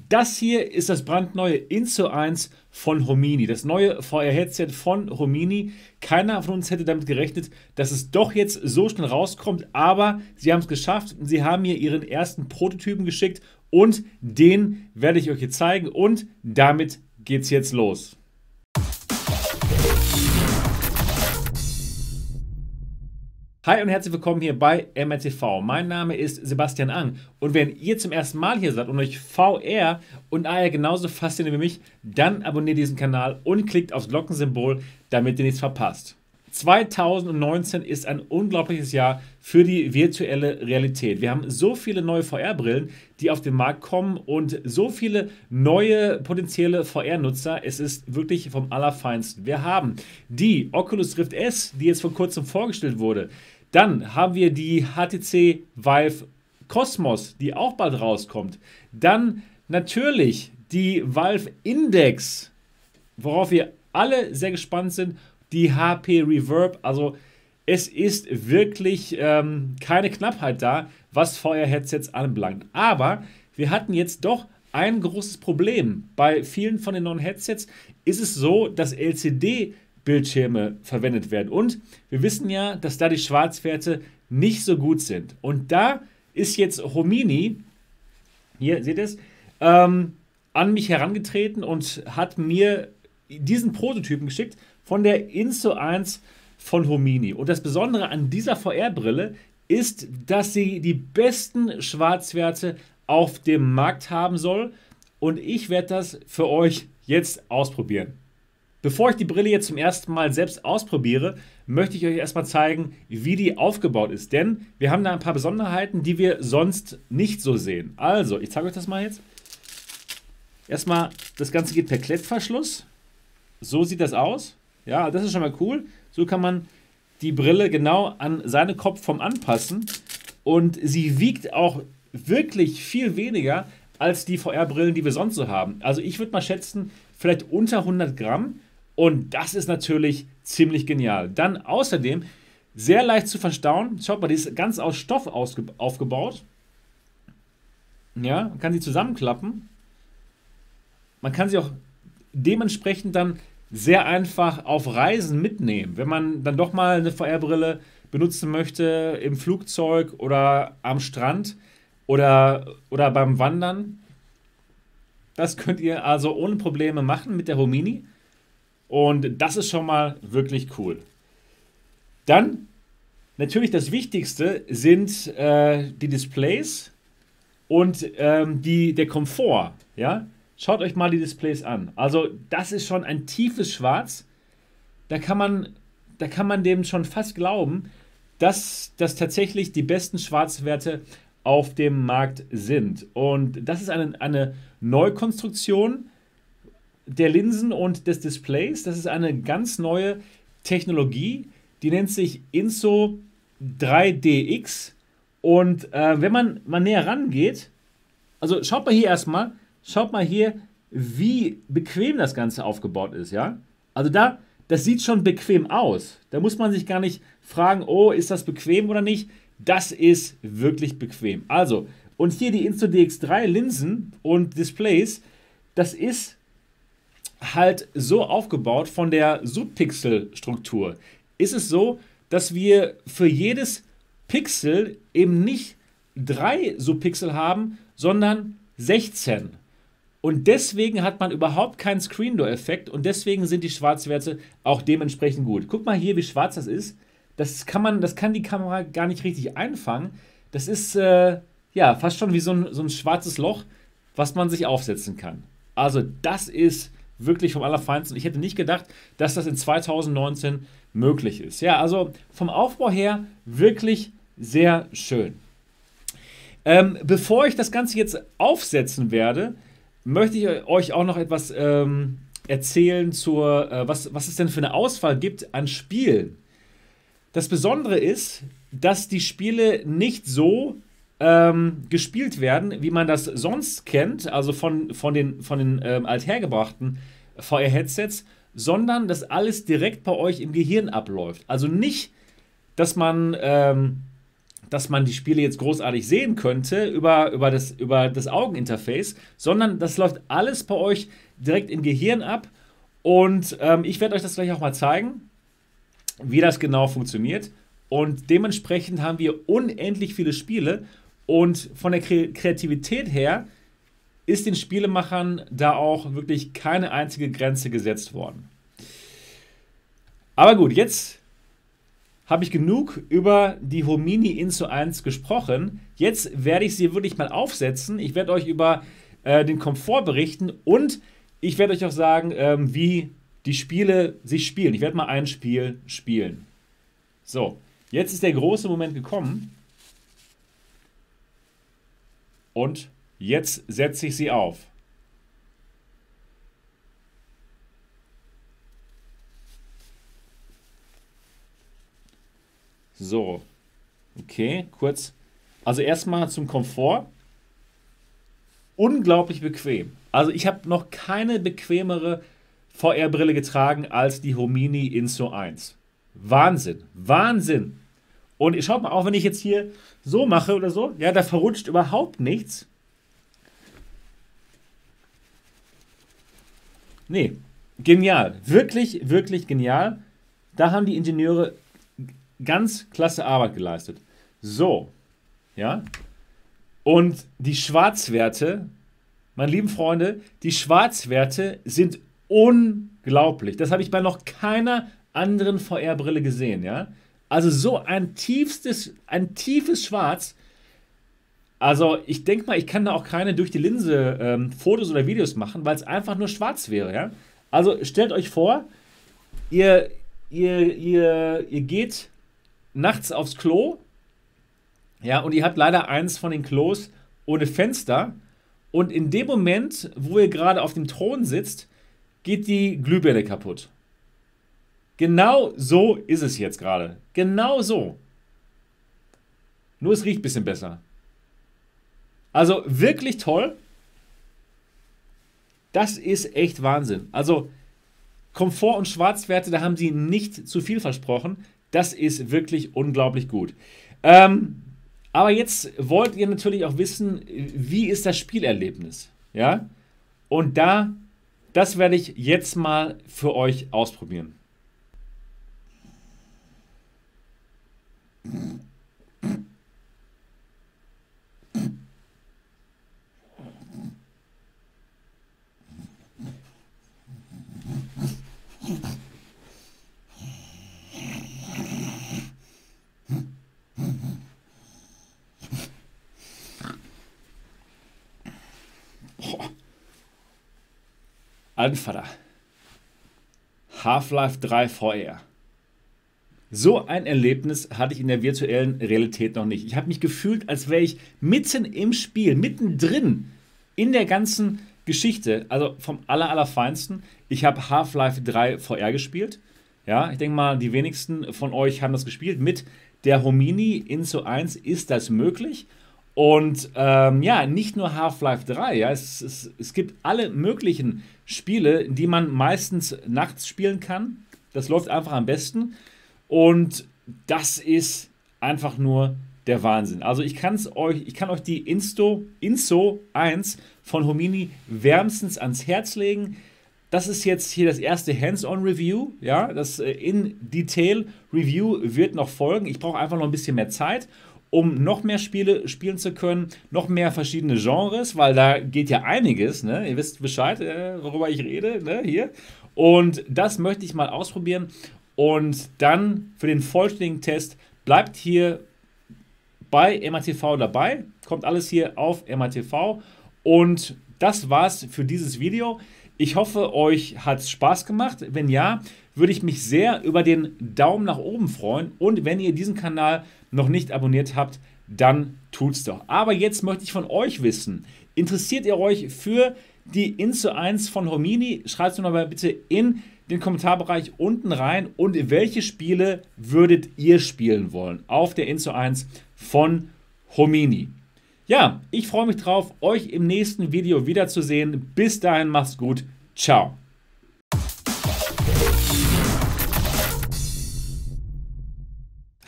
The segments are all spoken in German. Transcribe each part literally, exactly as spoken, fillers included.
Das hier ist das brandneue Inzo eins von Homini, das neue V R-Headset von Homini. Keiner von uns hätte damit gerechnet, dass es doch jetzt so schnell rauskommt, aber sie haben es geschafft. Sie haben mir ihren ersten Prototypen geschickt und den werde ich euch hier zeigen und damit geht's jetzt los. Hi und herzlich willkommen hier bei M R T V. Mein Name ist Sebastian Ang und wenn ihr zum ersten Mal hier seid und euch V R und A R genauso fasziniert wie mich, dann abonniert diesen Kanal und klickt aufs Glockensymbol, damit ihr nichts verpasst. zweitausendneunzehn ist ein unglaubliches Jahr für die virtuelle Realität. Wir haben so viele neue V R-Brillen, die auf den Markt kommen und so viele neue potenzielle V R-Nutzer. Es ist wirklich vom Allerfeinsten. Wir haben die Oculus Rift S, die jetzt vor kurzem vorgestellt wurde. Dann haben wir die H T C Vive Cosmos, die auch bald rauskommt. Dann natürlich die Valve Index, worauf wir alle sehr gespannt sind. Die H P Reverb, also es ist wirklich ähm, keine Knappheit da, was V R-Headsets anbelangt. Aber wir hatten jetzt doch ein großes Problem. Bei vielen von den neuen Headsets ist es so, dass L C D-Bildschirme verwendet werden. Und wir wissen ja, dass da die Schwarzwerte nicht so gut sind. Und da ist jetzt Homini, hier seht ihr es, ähm, an mich herangetreten und hat mir diesen Prototypen geschickt von der Inzo eins von Homini. Und das Besondere an dieser V R-Brille ist, dass sie die besten Schwarzwerte auf dem Markt haben soll. Und ich werde das für euch jetzt ausprobieren. Bevor ich die Brille jetzt zum ersten Mal selbst ausprobiere, möchte ich euch erstmal zeigen, wie die aufgebaut ist. Denn wir haben da ein paar Besonderheiten, die wir sonst nicht so sehen. Also, ich zeige euch das mal jetzt. Erstmal, das Ganze geht per Klettverschluss. So sieht das aus. Ja, das ist schon mal cool. So kann man die Brille genau an seine Kopfform anpassen. Und sie wiegt auch wirklich viel weniger als die V R-Brillen, die wir sonst so haben. Also ich würde mal schätzen, vielleicht unter hundert Gramm. Und das ist natürlich ziemlich genial. Dann außerdem sehr leicht zu verstauen. Schaut mal, die ist ganz aus Stoff aufgebaut. Ja, man kann sie zusammenklappen. Man kann sie auch dementsprechend dann sehr einfach auf Reisen mitnehmen. Wenn man dann doch mal eine V R-Brille benutzen möchte im Flugzeug oder am Strand oder, oder beim Wandern. Das könnt ihr also ohne Probleme machen mit der Homini. Und das ist schon mal wirklich cool. Dann natürlich das Wichtigste sind äh, die Displays und ähm, die, der Komfort. Ja? Schaut euch mal die Displays an. Also das ist schon ein tiefes Schwarz. Da kann man, da kann man dem schon fast glauben, dass das tatsächlich die besten Schwarzwerte auf dem Markt sind. Und das ist eine, eine Neukonstruktion der Linsen und des Displays. Das ist eine ganz neue Technologie. Die nennt sich Inzo drei D X. Und äh, wenn man mal näher rangeht, also schaut mal hier erstmal, Schaut mal hier, wie bequem das Ganze aufgebaut ist, ja? Also da, das sieht schon bequem aus. Da muss man sich gar nicht fragen, oh, ist das bequem oder nicht? Das ist wirklich bequem. Also, und hier die Inzo D X drei Linsen und Displays, das ist halt so aufgebaut von der Subpixel-Struktur. Ist es so, dass wir für jedes Pixel eben nicht drei Subpixel haben, sondern sechzehn. Und deswegen hat man überhaupt keinen Screen Door-Effekt und deswegen sind die Schwarzwerte auch dementsprechend gut. Guck mal hier, wie schwarz das ist. Das kann man, das kann die Kamera gar nicht richtig einfangen. Das ist äh, ja fast schon wie so ein, so ein schwarzes Loch, was man sich aufsetzen kann. Also das ist wirklich vom Allerfeinsten. Ich hätte nicht gedacht, dass das in zweitausendneunzehn möglich ist. Ja, also vom Aufbau her wirklich sehr schön. Ähm, bevor ich das Ganze jetzt aufsetzen werde, möchte ich euch auch noch etwas ähm, erzählen, zur, äh, was, was es denn für eine Auswahl gibt an Spielen. Das Besondere ist, dass die Spiele nicht so ähm, gespielt werden, wie man das sonst kennt, also von, von den, von den ähm, althergebrachten V R-Headsets, sondern dass alles direkt bei euch im Gehirn abläuft. Also nicht, dass man ähm, dass man die Spiele jetzt großartig sehen könnte über, über, das, über das Augeninterface, sondern das läuft alles bei euch direkt im Gehirn ab. Und ähm, ich werde euch das gleich auch mal zeigen, wie das genau funktioniert. Und dementsprechend haben wir unendlich viele Spiele. Und von der Kre- Kreativität her ist den Spielemachern da auch wirklich keine einzige Grenze gesetzt worden. Aber gut, jetzt habe ich genug über die Homini Inso eins gesprochen. Jetzt werde ich sie wirklich mal aufsetzen. Ich werde euch über äh, den Komfort berichten und ich werde euch auch sagen, ähm, wie die Spiele sich spielen. Ich werde mal ein Spiel spielen. So, jetzt ist der große Moment gekommen. Und jetzt setze ich sie auf. So, okay, kurz. Also erstmal zum Komfort. Unglaublich bequem. Also ich habe noch keine bequemere V R-Brille getragen als die Homini Inso eins. Wahnsinn, Wahnsinn. Und ihr schaut mal, auch wenn ich jetzt hier so mache oder so, ja, da verrutscht überhaupt nichts. Nee, genial. Wirklich, wirklich genial. Da haben die Ingenieure ganz klasse Arbeit geleistet. So, ja. Und die Schwarzwerte, meine lieben Freunde, die Schwarzwerte sind unglaublich. Das habe ich bei noch keiner anderen V R-Brille gesehen, ja. Also so ein tiefstes, ein tiefes Schwarz. Also ich denke mal, ich kann da auch keine durch die Linse ähm, Fotos oder Videos machen, weil es einfach nur schwarz wäre, ja. Also stellt euch vor, ihr, ihr, ihr, ihr geht nachts aufs Klo, ja, und ihr habt leider eins von den Klos ohne Fenster und in dem Moment, wo ihr gerade auf dem Thron sitzt, geht die Glühbirne kaputt. Genau so ist es jetzt gerade. Genau so. Nur es riecht ein bisschen besser. Also wirklich toll. Das ist echt Wahnsinn. Also Komfort und Schwarzwerte, da haben sie nicht zu viel versprochen. Das ist wirklich unglaublich gut. Ähm, aber jetzt wollt ihr natürlich auch wissen, wie ist das Spielerlebnis? Ja? Und da, das werde ich jetzt mal für euch ausprobieren. Altenvater. Half-Life drei V R. So ein Erlebnis hatte ich in der virtuellen Realität noch nicht. Ich habe mich gefühlt, als wäre ich mitten im Spiel, mittendrin in der ganzen Geschichte, also vom aller, allerfeinsten. Ich habe Half-Life drei V R gespielt. Ja, ich denke mal, die wenigsten von euch haben das gespielt. Mit der Homini Inso eins ist das möglich. Und ähm, ja, nicht nur Half-Life drei, ja, es, es, es gibt alle möglichen Spiele, die man meistens nachts spielen kann. Das läuft einfach am besten. Und das ist einfach nur der Wahnsinn. Also ich, kann's euch, ich kann euch die Insto, Inso eins von Homini wärmstens ans Herz legen. Das ist jetzt hier das erste Hands-on-Review. Ja, das äh, In-Detail-Review wird noch folgen. Ich brauche einfach noch ein bisschen mehr Zeit, um noch mehr Spiele spielen zu können, noch mehr verschiedene Genres, weil da geht ja einiges, ne? Ihr wisst Bescheid, äh, worüber ich rede, ne? Hier. Und das möchte ich mal ausprobieren. Und dann für den vollständigen Test bleibt hier bei M A T V dabei. Kommt alles hier auf M A T V. Und das war's für dieses Video. Ich hoffe, euch hat es Spaß gemacht. Wenn ja, würde ich mich sehr über den Daumen nach oben freuen. Und wenn ihr diesen Kanal noch nicht abonniert habt, dann tut's doch. Aber jetzt möchte ich von euch wissen, interessiert ihr euch für die Inso eins von Homini? Schreibt es mir mal bitte in den Kommentarbereich unten rein. Und welche Spiele würdet ihr spielen wollen auf der Inso eins von Homini? Ja, ich freue mich drauf, euch im nächsten Video wiederzusehen. Bis dahin, macht's gut. Ciao.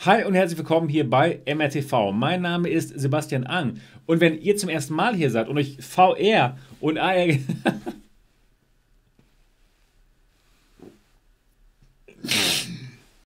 Hi und herzlich willkommen hier bei M R T V. Mein Name ist Sebastian Ang. Und wenn ihr zum ersten Mal hier seid und euch V R und A R,